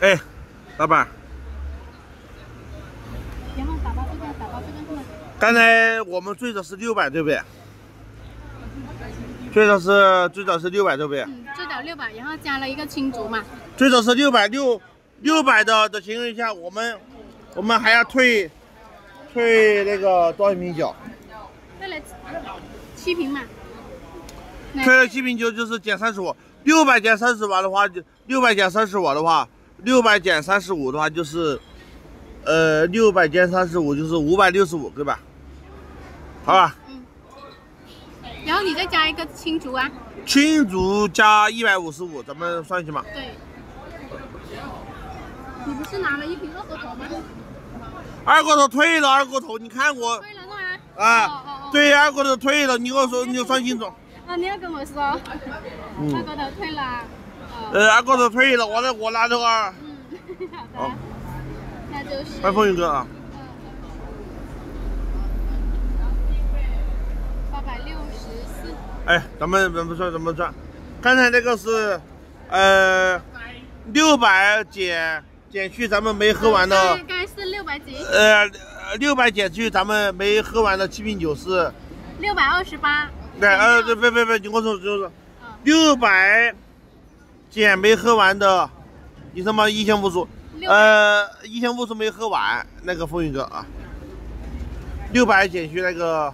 哎，老板， 然后打包这个，打包这个是吗？ 刚才我们最早是600，对不对？最早是600，对不对？ 嗯，最早600，然后加了一个青竹嘛。 最早是600的情况下，我们还要退那个多少瓶酒？ 退了7瓶嘛。 退了7瓶酒就是减35，600减35的话就600减35的话，600减35的话就是600减35就是565，对吧？好吧。 嗯。然后你再加一个青竹啊。 青竹加155，咱们算一下嘛。 对。你不是拿了1瓶二锅头吗？ 二锅头退了，二锅头你看我。 退了是吗？ 啊，对，二锅头退了，你跟我说，你就算清楚。 啊，你要跟我说。二锅头退了。 二锅头退了，我拿的话。 好的。那就是。 欢迎风云哥啊。 864。 哎，咱们怎么算？刚才那个是600减去咱们没喝完的。 应该是600几。 600减去咱们没喝完的7瓶酒是 628。 对，别，你跟我说就是600减没喝完的，你什么一千5，1500没喝完那个风云哥啊，600减去那个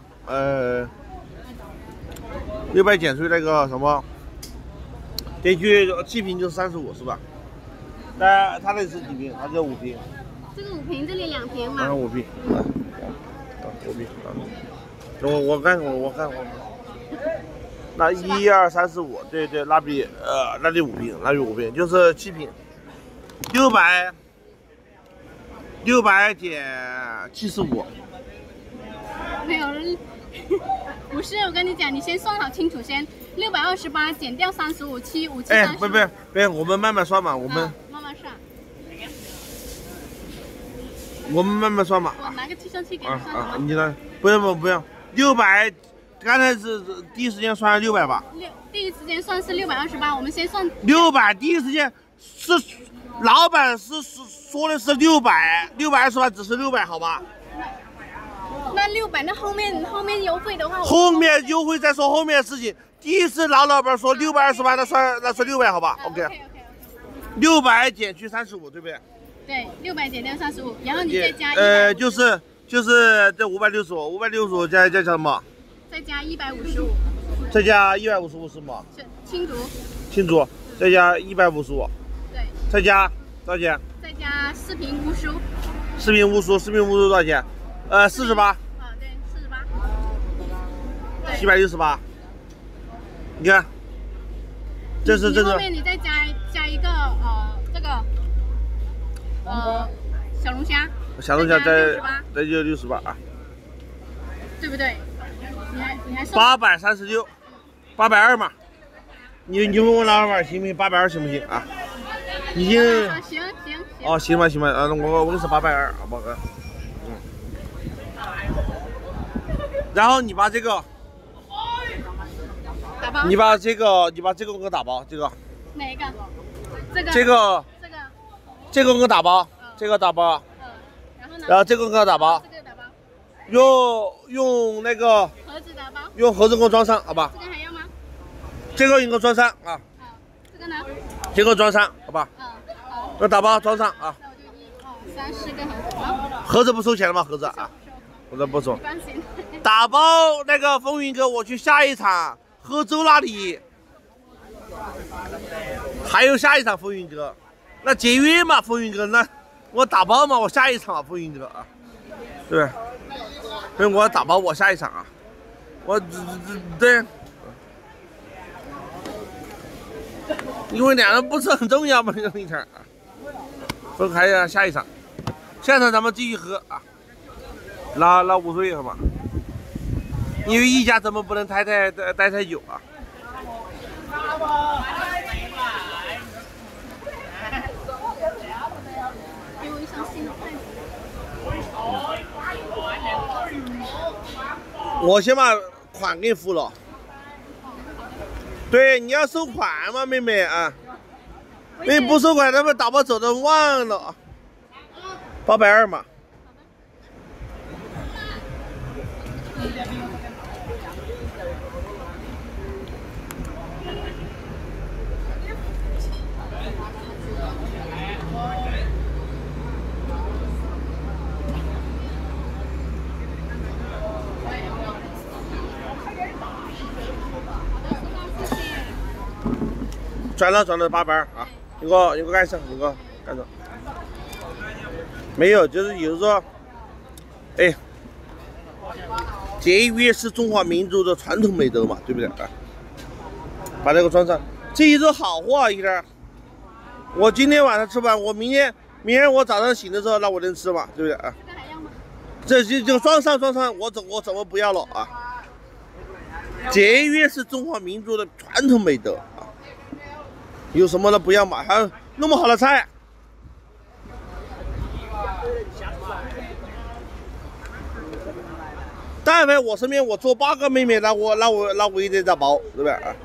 600减去那个什么，减去7瓶就是35是吧？他那是几瓶？他这5瓶。 这个5瓶，这里2瓶嘛。 5瓶，5瓶啊。我看。那1、2、3、4、5，对，那比5瓶，就是7瓶。600减75。 没有人，不是，我跟你讲，你先算好清楚先。628减掉35，757。 哎，别，我们慢慢算嘛，我们慢慢算。 我们慢慢算嘛。 我拿个计算器给你算。 你呢？不用，600。刚才是第一时间算600吧？ 第一时间算是628，我们先算 600。第一时间是老板说的是628，只是600，好吧？ 那600，那后面优惠的话， 后面优惠再说后面的事情。第一次老板说628，那算600，好吧 ？OK。 600减去35，对不对？ 对，600减掉35，然后你再加就是这565加什么？ 再加155， 再加155是吗？ 是青竹，再加155， 对， 再加多少钱？ 再加4瓶乌苏 ，4瓶乌苏多少钱？48。 啊，对，48。 768。你看，这是真的。 后面你再加一个这个小龙虾。 再就68啊， 对不对？你还 836，820嘛，你问我老板行不行？820行不行啊？已经行。 哦，行吧啊，我给你说820，好不好？然后你把这个打包， 你把这个给我打包，这个哪一个？ 这个给我打包，这个打包，然后这个给我打包。用那个盒子打包， 用盒子给我装上，好吧？ 这个还要吗？ 这个你给我装上啊。 这个呢？ 这个装上，好吧？ 好。 那打包装上啊。 那我就1、2、3、4个盒子啊。 盒子不收钱了吗？盒子啊？盒子不收。打包那个风云哥，我去下一场喝粥那里，还有下一场风云哥，那节约嘛，风云哥，那我打包嘛，我下一场啊，风云哥啊，对。所以我打包我下一场啊，我对，因为两人不是很重要嘛，这一场啊，分开呀，下一场咱们继续喝啊，那无所谓好吧？因为一家咱们不能待太久啊。 给我一双新的筷子。 我先把款给你付了。对，你要收款吗，妹妹啊？ 你不收快，他们大巴走的晚了。820嘛。转了800啊！你给我干上，你给我干上。没有，就是有时候，哎，节约是中华民族的传统美德嘛，对不对啊？把这个装上，这一手好货一点。我今天晚上吃完，我明天我早上醒的时候，那我能吃嘛，对不对啊？ 这还要吗？ 这就装上，我怎么不要了啊？节约是中华民族的传统美德啊。有什么的不要买，还有那么好的菜。但凡我身边我做8个妹妹，那我一定在包，对不对啊？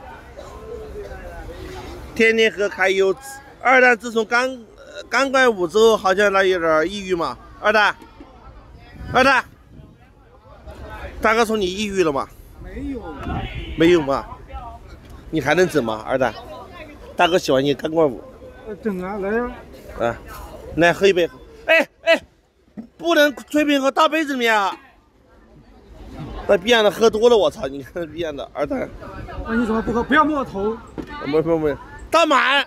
天天喝揩油脂。二蛋自从刚怪舞之后，好像有点抑郁嘛。二蛋，大哥说你抑郁了吗？没有嘛？你还能整吗？二蛋？大哥喜欢你钢管舞。 整啊，来呀！ 啊，来喝一杯。哎，不能随便喝，大杯子里面啊。那逼样的喝多了，我操！你看逼样的二蛋。 那你怎么不喝？不要摸头。 没，大满，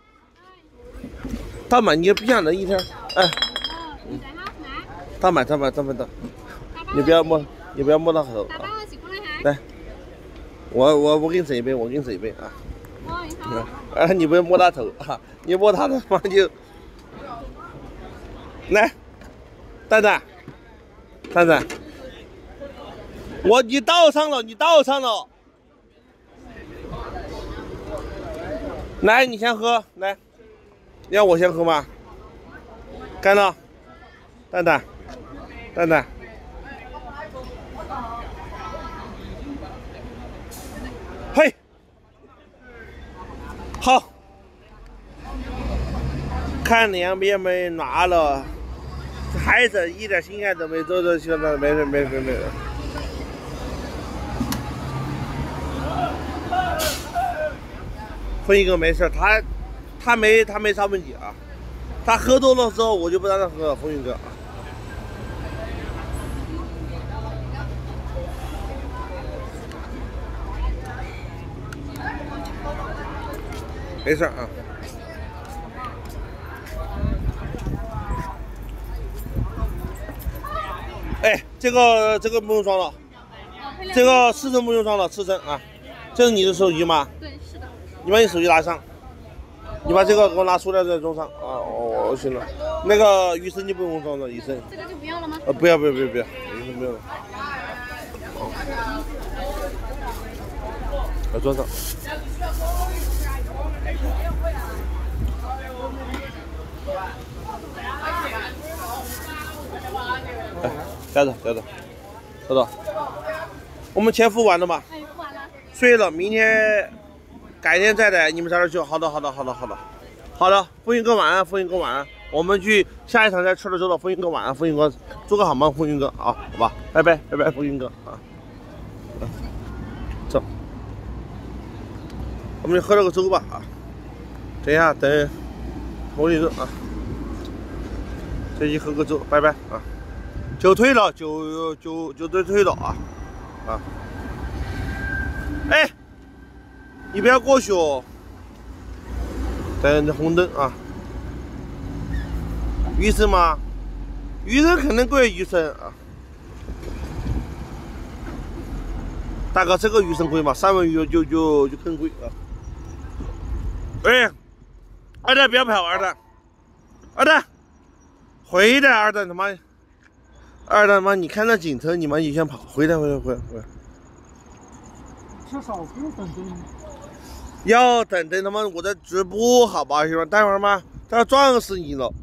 你逼样的一天，哎。大满，你不要摸到头。来，我给你整一杯，啊。你不要摸他头啊！你摸他的话就来，蛋蛋，你倒上了，来，你先喝，来，要我先喝吗？干了，蛋蛋，嘿。好，看两边没拿了，孩子一点心眼都没，走现在没事。风一哥没事，他没啥问题啊，他喝多了之后我就不让他喝了，风一哥啊。没事啊。哎，这个不用装了，这个4升不用装了，4升啊。这是你的手机吗？ 对，是的。 你把你手机拿上，你把这个给我拿塑料袋装上啊。我行了。那个鱼生就不用装了，鱼生。 这个就不要了吗？ 不要，鱼生不用了。要装上。哎，带着，收到。我们钱付完了吗？ 哎，付完了。 睡了，明天改天再来，你们早点去。好的。风云哥晚安，我们去下一场再吃了之后，风云哥晚安，风云哥做个好梦，风云哥啊，好吧，拜拜，风云哥啊。走，我们就喝了个粥吧啊。等一下，等风云哥啊。这一喝个粥，拜拜啊！酒退了，酒都退了啊！哎，你不要过去哦。等红灯啊！鱼生吗？鱼生肯定贵，鱼生啊！大哥，这个鱼生贵吗？3文鱼就更贵啊！哎，二蛋不要跑，二蛋。回来，二蛋他妈！你看那警车，你先跑，回来！ 至少不用等灯。 要等他妈我在直播，好吧，兄弟们，待会儿嘛，他要撞死你了。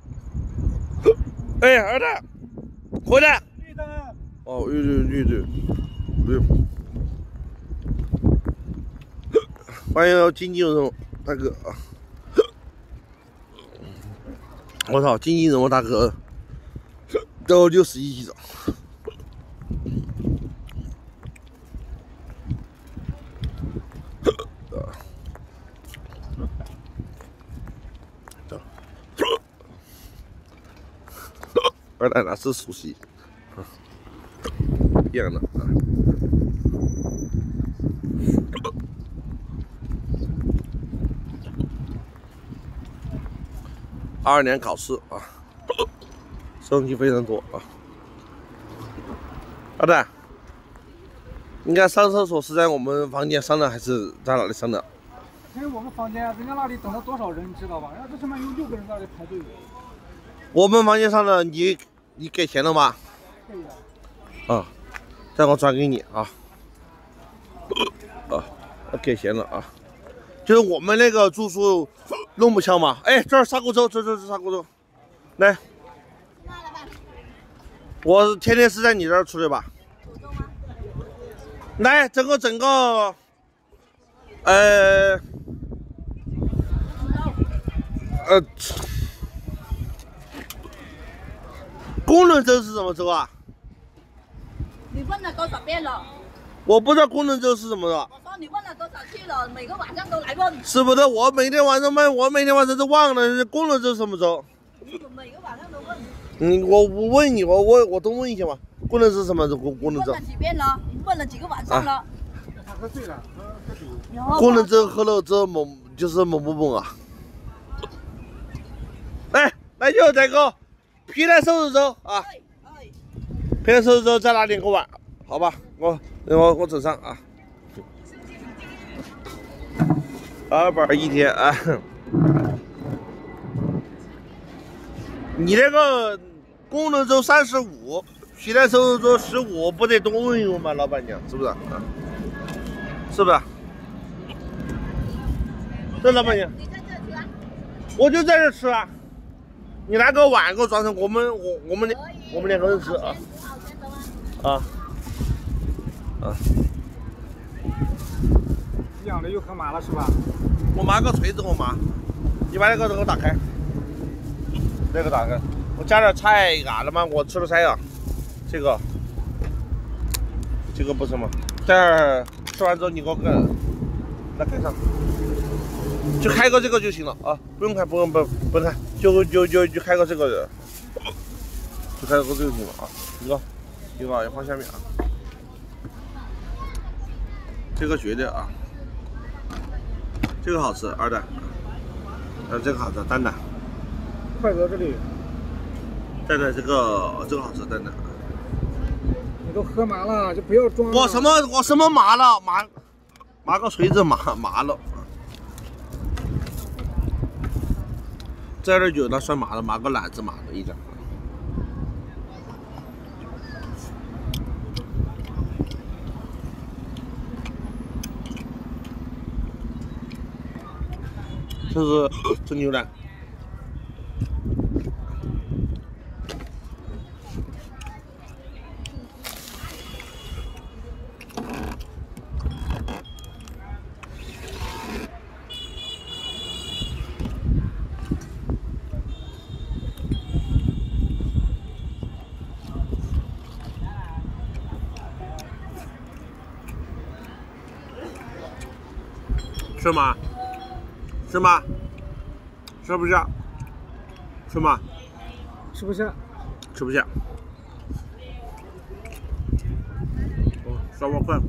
哎，二蛋，回来！ 绿灯。 哦，绿灯，不用。欢迎经济有种大哥啊！ 我操，经纪人我大哥都61几了。二蛋那是熟悉，一样的啊。22年考试啊，收问题非常多啊。二蛋，应该上厕所是在我们房间上的，还是在哪里上的？ 因为我们房间，人家那里等了多少人，你知道吧？人家这上面有6个人在那里排队。 我们房间上的，你给钱了吗？ 对呀。 啊，这我转给你啊。啊，给钱了啊。就是我们那个住宿弄不巧嘛，哎，这儿砂锅粥，这是砂锅粥，来。我天天是在你这儿吃的吧？来，整个功能粥是什么粥啊？ 你问了多少遍了？ 我不知道功能粥是什么的。 我说你问了多少次了？每个晚上都来问。 是不是？我每天晚上问，我每天晚上都忘了功能粥什么粥。 你每个晚上都问。 我问你，我都问一下嘛。功能是什么粥？功能粥。 问了几遍了？你问了几个晚上了？ 他喝醉了，喝酒。 功能粥喝了之后就是猛不猛啊？来就这个皮蛋瘦肉粥啊。皮蛋瘦肉粥再拿2个碗，好吧？我整上啊。220一天啊。你这个功能粥35，皮蛋瘦肉粥15，不得多问一问吗？老板娘是不是啊？是不是？这老板娘， 你在这吃啊？ 我就在这吃啊。你拿个碗给我装上，我们2个人吃啊。 养的又喝麻了是吧？ 我拿个锤子，你把那个给我打开，那个打开，我加点菜干了吗？我吃了菜呀，这个不是吗？待会儿吃完之后你给我来盖上，就开个这个就行了啊，不用开，不用开，就开个这个，就开个这个就行了啊，一个要放下面啊，这个绝对啊。这个好吃，2蛋，这个好吃，蛋蛋， 筷子这里。 蛋蛋这个好吃，蛋蛋。 你都喝麻了，就不要装了。 我什么麻了？麻个锤子麻了。这有那算麻了，麻个懒子麻了一点。这是蒸牛腩，是吗？是吗？吃不下？是吗？ 吃不下。 吃不下。烧锅饭。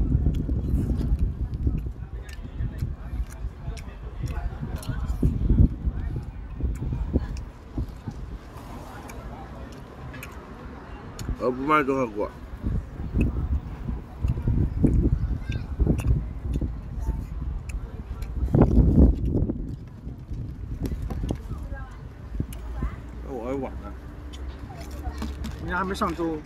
不卖多少锅。晚了， 人家还没上周。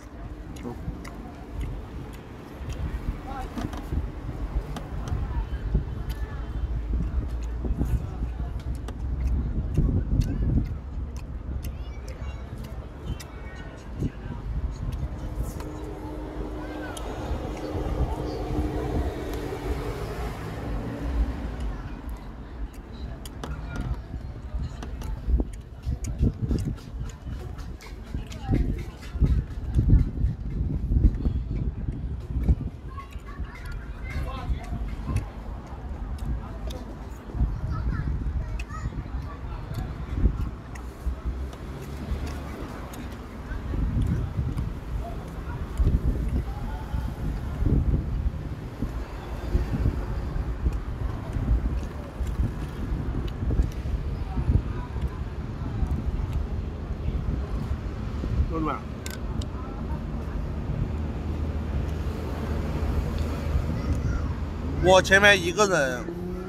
我前面一个人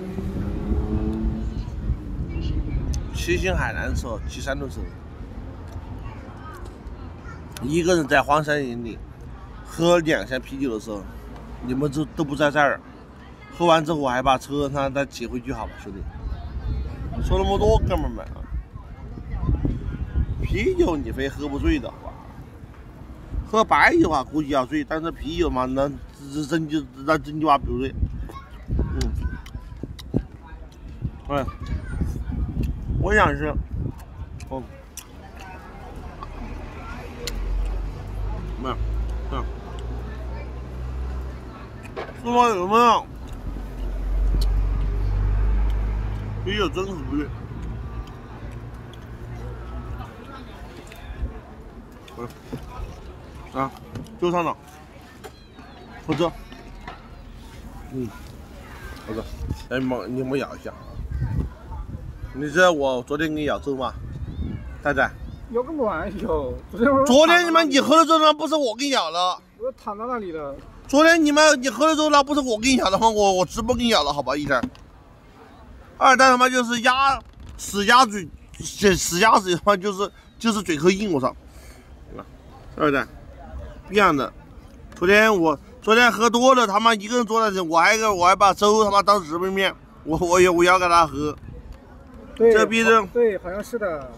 骑行海南的时候，骑三轮车，一个人在荒山野岭喝2箱啤酒的时候，你们都不在这儿。喝完之后，我还把车再骑回去，好吧，兄弟。说那么多，哥们儿们，啤酒你非喝不醉的，好吧？喝白酒啊，估计要醉，但是啤酒嘛，那真就话不醉。哎，我想是，没有，说有没有？啤酒真是不醉。就上了，喝这，喝这，你们咬一下。你知道我昨天给你咬粥吗？仔仔。 咬个卵咬！ 昨天你喝了粥，那不是我给你咬了？ 我躺在那里了。 昨天你喝了粥，那不是我给你咬的吗？我直播给你咬了，好吧，一天。二蛋他妈就是死鸭子他妈就是嘴壳硬，我操！二蛋，一样的。昨天喝多了，他妈一个人坐在这，我还把粥他妈当直播面，我要给他喝。 对， 这逼的。 对，好像是的。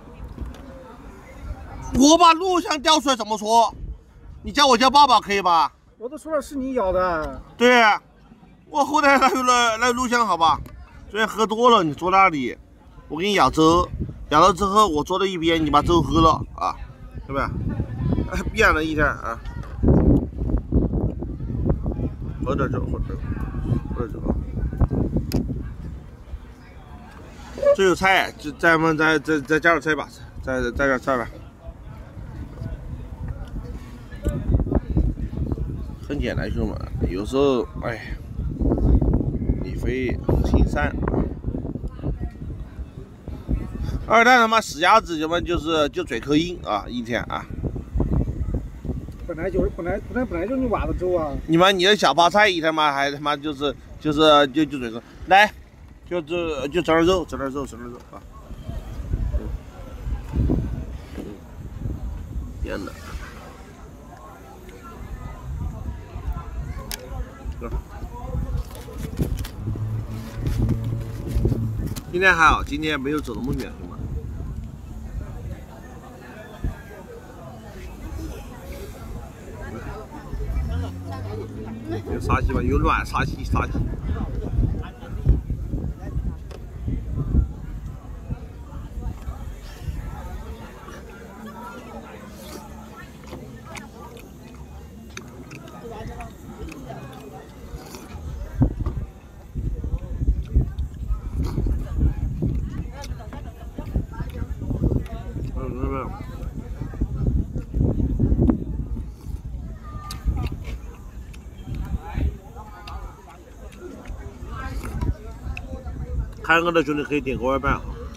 我把录像调出来怎么说？你叫我叫爸爸可以吧？ 我都说了是你咬的。 对，我后台还有那录像，好吧？昨天喝多了，你坐那里，我给你舀粥，舀了之后我坐在一边，你把粥喝了啊，对吧？变了一天啊，喝点酒，喝点酒。这有菜，就咱们再加点菜吧，再点菜吧。很简单，兄弟们，有时候哎，你非心善。二蛋他妈死鸭子，就嘴壳硬啊，一天啊。 本来就是你挖的粥啊。你的小泡菜一天嘛，还他妈就嘴壳，来，就整点肉啊。变的。今天还好，今天没有走那么远，兄弟。有杀气吧？有卵杀气。看我的兄弟可以点个外卖啊。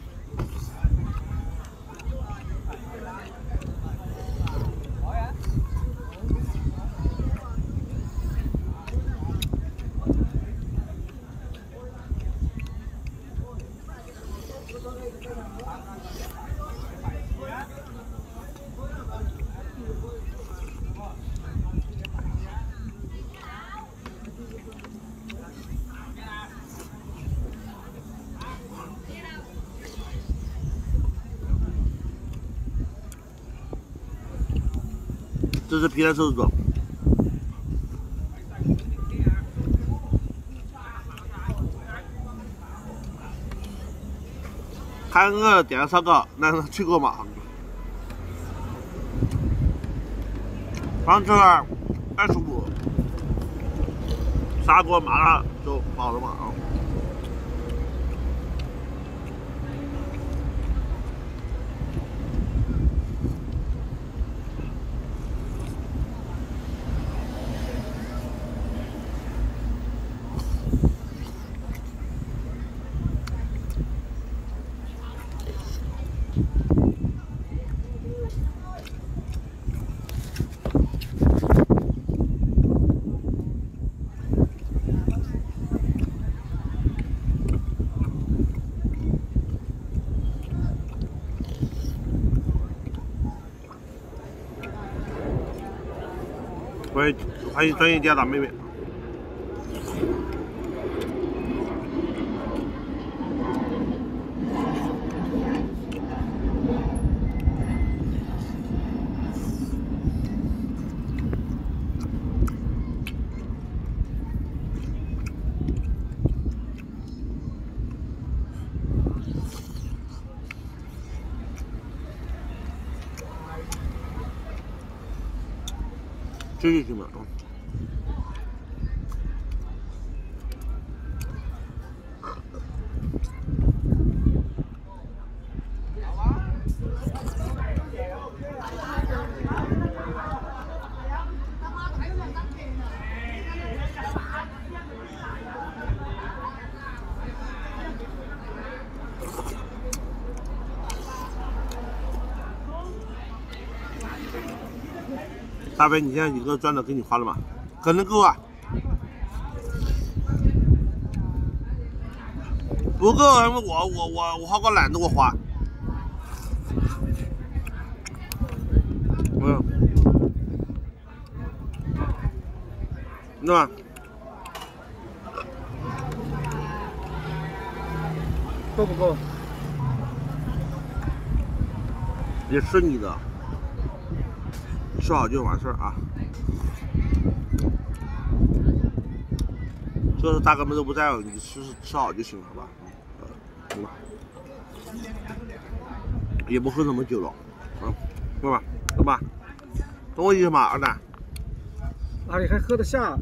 这是皮蛋瘦肉粥。看我点了烧烤，那去过嘛？放这儿25，砂锅麻辣就饱了嘛啊！ 欢迎专业家长妹妹。吃进去嘛，大飞，你现在一个赚的给你花了吗？可能够啊，不够，我好个懒得我花。对吧？ 够不够？ 也是你的。吃好就完事儿啊！这是大哥们都不在了，你吃好就行了，好吧？行吧。也不喝那么久了，对吧？懂吧？懂我意思吗，二蛋？ 哪里还喝得下？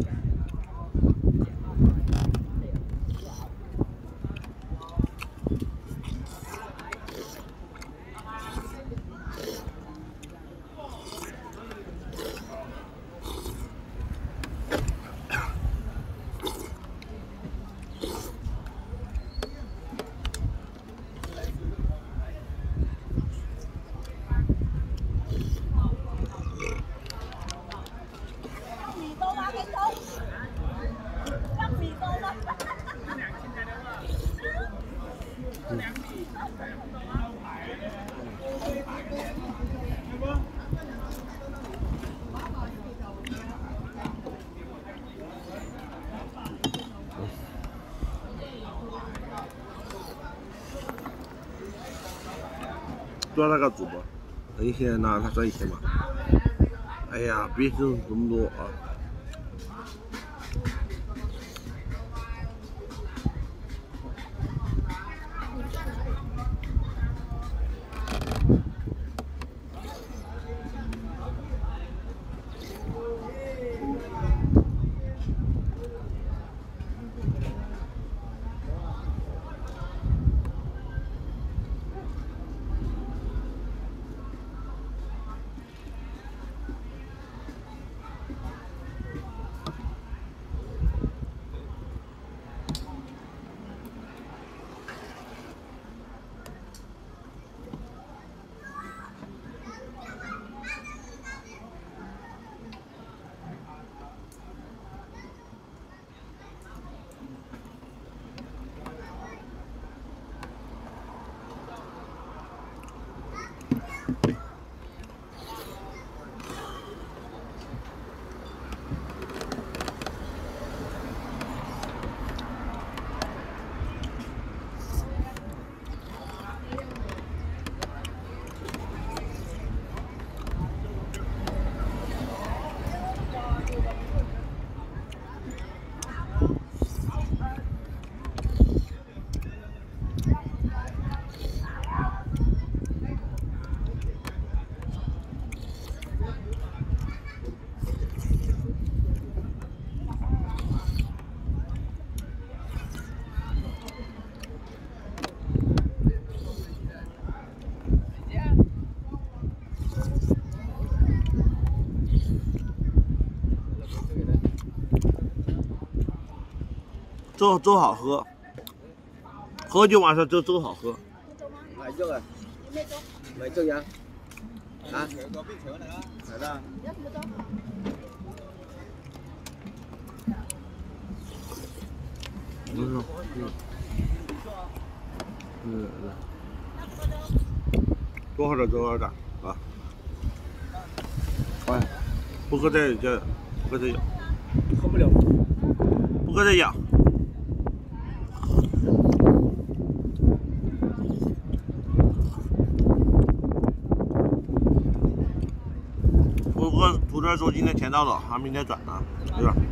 多少个主播？一天呢？他赚一千嘛？哎呀，别挣这么多啊！粥好喝，喝就完事，粥好喝。 买粥啊？买粥呀？啊？係啦。 多少点多少点啊？哎，不喝这喝这有。 胡哥在养。胡哥图特说今天钱到了，他明天转啊，对吧？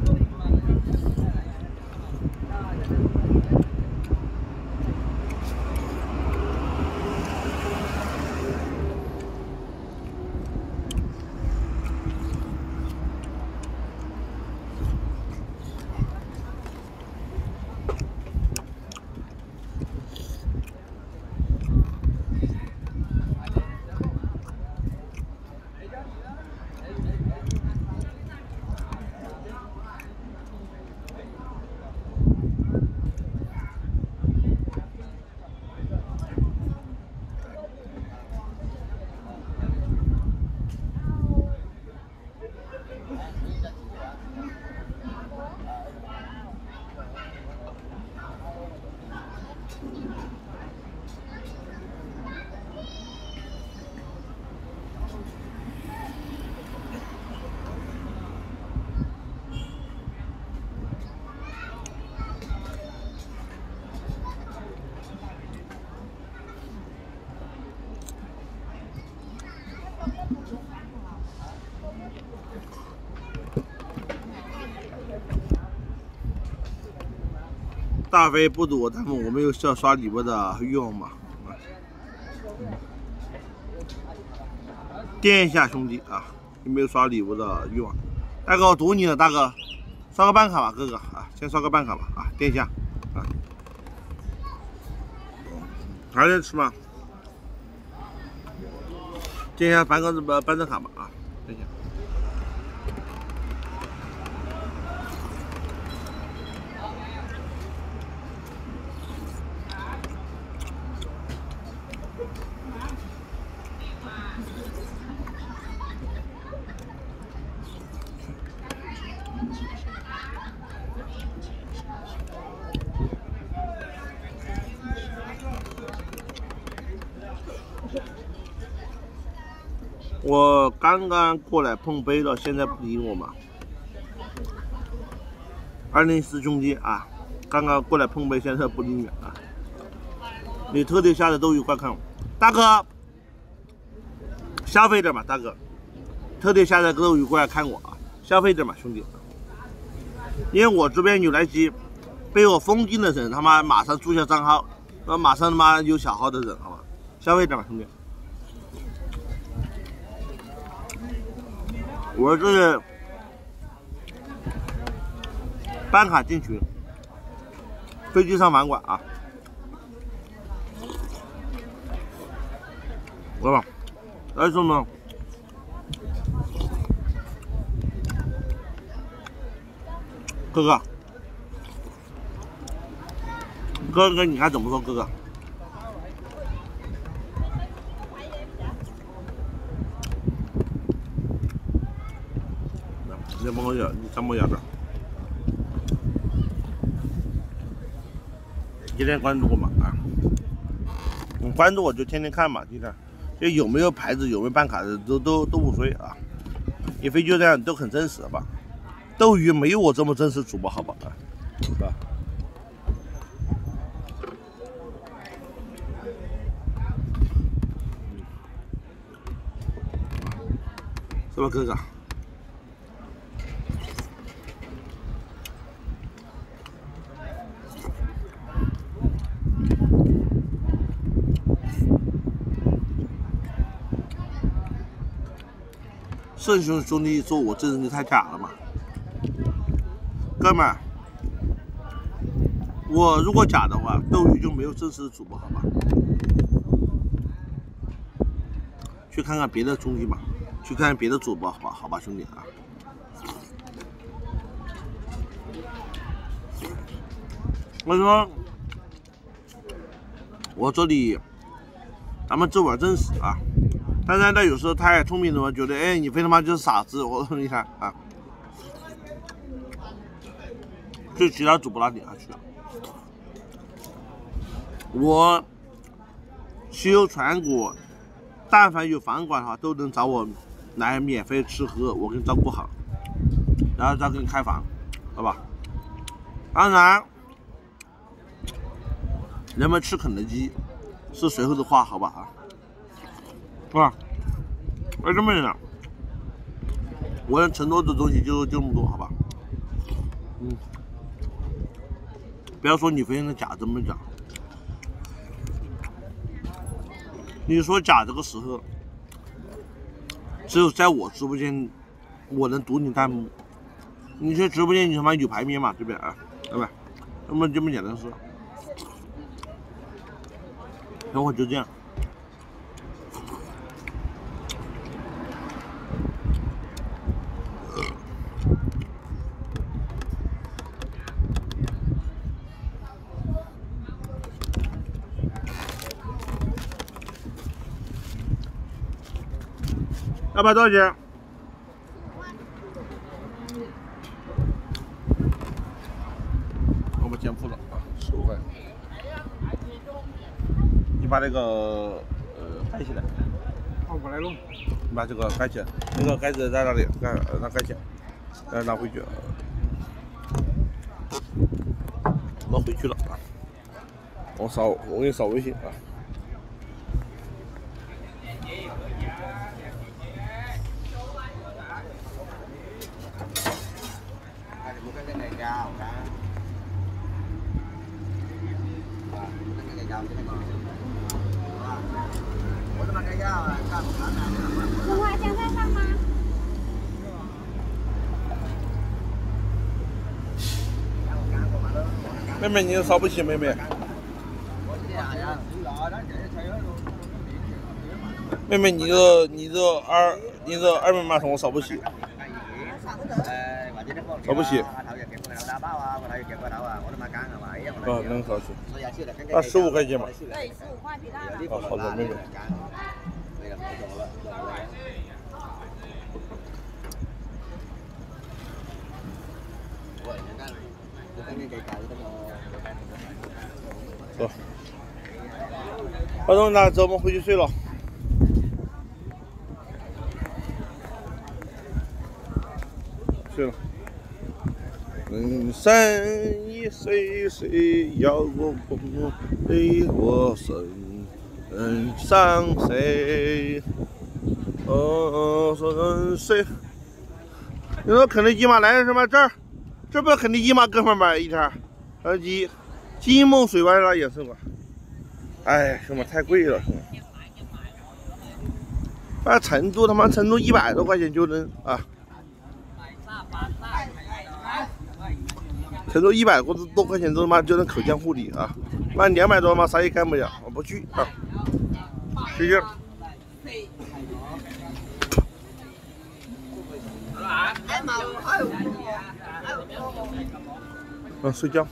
大飞不赌，他们我没有要刷礼物的欲望嘛。垫一下兄弟啊，有没有刷礼物的欲望？大哥，我赌你了，大哥，刷个办卡吧，哥哥啊，先刷个办卡吧啊，垫一下啊。还在吃吗？垫一下办个办证卡吧啊，垫一下。我刚刚过来碰杯了，现在不理我嘛。204兄弟啊，刚刚过来碰杯，现在不理你啊。你特地下的斗鱼快看我，大哥，消费点嘛，大哥，特地下的斗鱼过来看我啊，消费点嘛，兄弟。因为我这边有那些被我封禁的人，他妈马上注销账号，马上他妈有小号的人，好吧，消费点嘛，兄弟。我这是办卡进群，飞机上网管啊，老板，来什么？哥哥，哥哥，你看怎么说，哥哥？你帮我咬，你怎么咬的？今天关注我嘛啊？你关注我就天天看嘛，今天就有没有牌子，有没有办卡的都无所谓啊。你非就这样都很真实吧？斗鱼没有我这么真实主播，好吧？啊，是吧？是吧，哥哥？圣兄弟说我这人就太假了嘛，哥们儿，我如果假的话，斗鱼就没有真实的主播，好吧？去看看别的兄弟嘛，去看看别的主播，好吧？好吧，兄弟啊。我说，我这里，咱们这玩真实啊。但是他有时候太聪明了，觉得哎，你非他妈就是傻子。我说你看啊，去其他主播那里去了。我西游全国，但凡有饭馆的话，都能找我来免费吃喝，我给你照顾好，然后再给你开房，好吧？ 当然，人们吃肯德基是随后的话，好吧啊，是吧？为什么呢？我能承诺的东西就这么多，好吧？不要说你非常假，怎么假？你说假这个时候，只有在我直播间，我能读你弹幕。你去直播间，你他妈有排名嘛，对不对啊？对吧？那么这么简单的事。然后就这样。要不要多少钱？我们减负了啊，15块。你把那个盖起来。 我来弄。 你把这个盖起来，那个盖子在哪里？那盖起来，再拿回去。我回去了啊。我给你扫微信啊。 葱花姜在上吗？ 妹妹，你扫不起，妹妹。妹妹，你这二维码从我扫不起，扫不起。啊，能扫起。啊，15块钱嘛。 对，15块比大的。 啊，好的，妹妹。走，老总，那走，我们回去睡了。睡了。人生一岁岁，要我对我生人上谁？说谁？你说肯德基吗？来什么这儿？这不是肯德基吗？哥们们，一天肯德基，金梦水湾那也是吧？哎，兄弟太贵了，兄弟。那成都他妈成都100多块钱就能啊。成都100多块钱都他妈就能口腔护理啊，妈200多嘛啥也干不了，我不去啊，就这样。睡觉。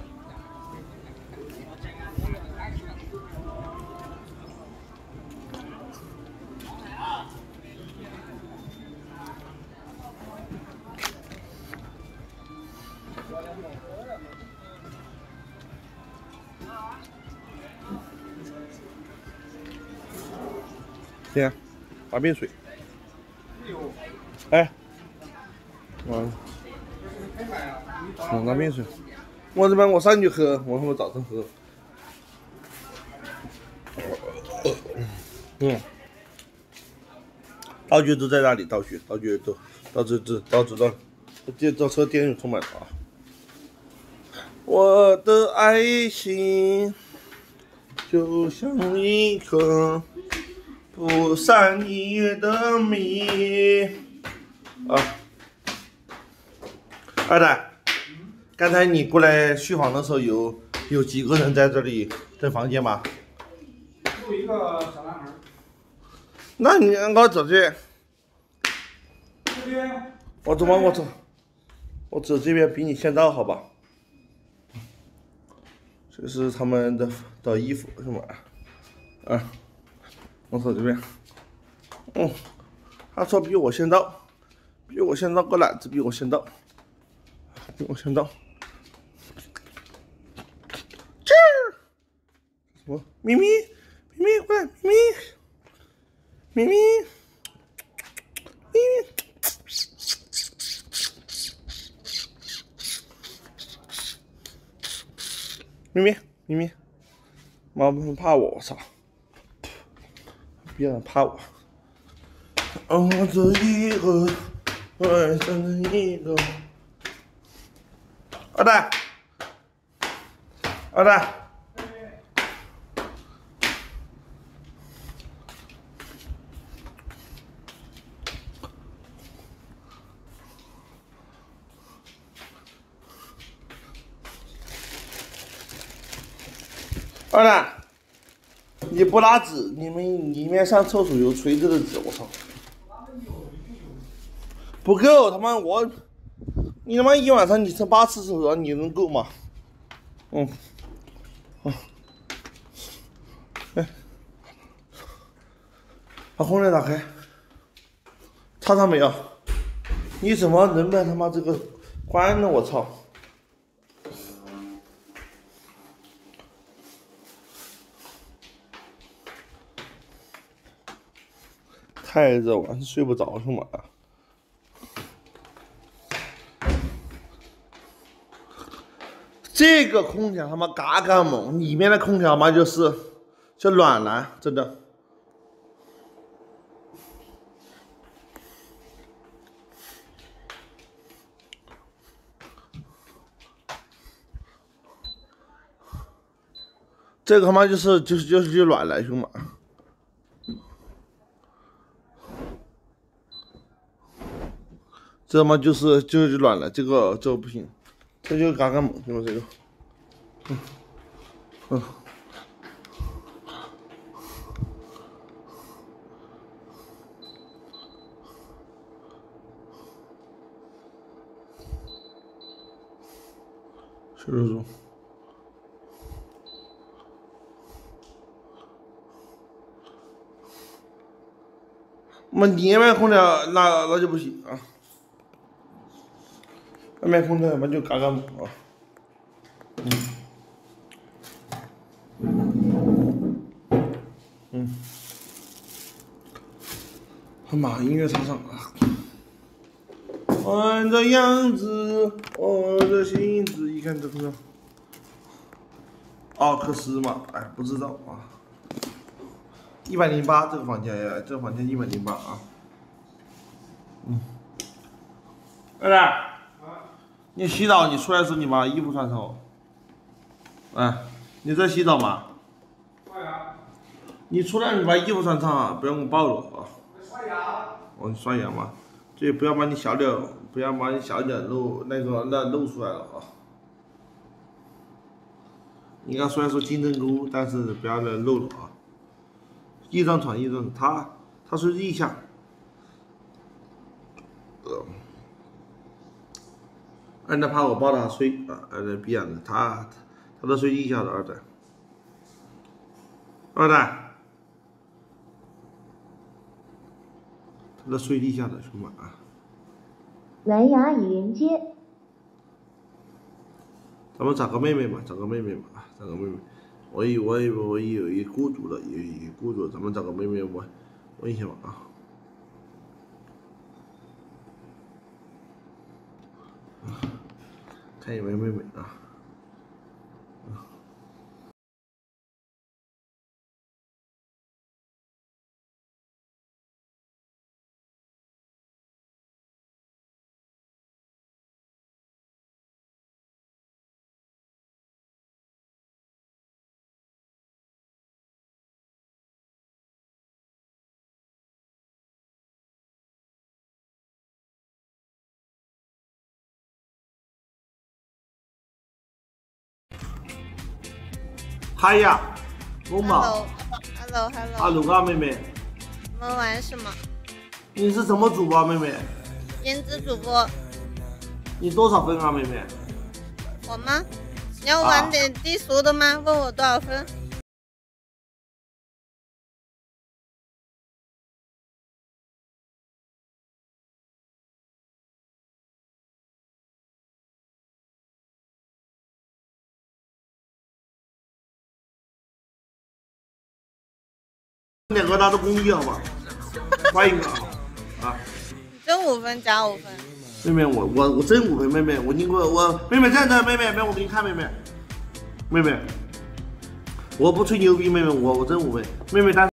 行，花瓶水。哎，拿瓶水。我这边我上去喝，我他妈早上喝。道具都在那里，道具都到这车电充满了啊！我的爱情就像一颗不散的谜啊！二蛋，刚才你过来续航的时候有几个人在这里这房间吗？ 就一个小男孩。 那你我走这。 这边。 我走这边比你先到，好吧？这是他们的衣服是吗？啊，我走这边。他说比我先到，个懒子比我先到。这儿，什么？咪咪过来，咪咪。 咪咪，妈不怕我操！别人怕我。哦，这一个，爱上这一个。二蛋，二蛋。二蛋，你不拿纸，你们里面上厕所有垂直的纸，我操！不够，他妈我，你他妈一晚上你上8次厕所，你能够吗？哎，把空调打开，插上没有？你怎么能把他妈这个关呢？我操！太热，晚上睡不着是吗？这个空调他妈嘎嘎猛，里面的空调嘛就是暖男，真的。这个他妈就是暖男兄嘛。这他妈就是软了，这个不行，这就嘎嘎猛，是不这个？是。我们里面空调那就不行啊。外面空调嘛就嘎嘎猛啊，他妈音乐插上啊，我的样子，我的心子，一看这空调，奥克斯嘛，哎不知道啊，108这个房间呀，这个房间108啊，二蛋。你洗澡，你出来的时候你把衣服穿上哦。哎，你在洗澡吗？刷牙。你出来你把衣服穿上啊，不要给我暴露啊。刷牙。哦，你刷牙嘛，这不要把你小脚露露出来了啊。你看虽然说金针菇，但是不要露了啊。一张床，他是腋下。二蛋怕我抱他睡啊，二蛋逼样的，他都睡地下的二蛋，他都睡地下的兄弟们啊。 蓝牙已连接。 咱们找个妹妹嘛，找个妹妹。我有一孤独的，咱们找个妹妹问一下吧啊。看有没有妹妹啊？嗨呀，龙宝 ，Hello 啊，妹妹。 我们玩什么？ 你是什么主播，妹妹？ 颜值主播。 你多少分啊，妹妹？ 我吗？你要玩点低俗的吗？问我多少分？ 2个大的公益好吧，欢迎啊！ 真5分加5分。 妹妹，我真5分，妹妹，我妹妹这样的，妹妹，我给你看，妹妹， 妹妹，我不吹牛逼，妹妹，我真无非，妹妹，但。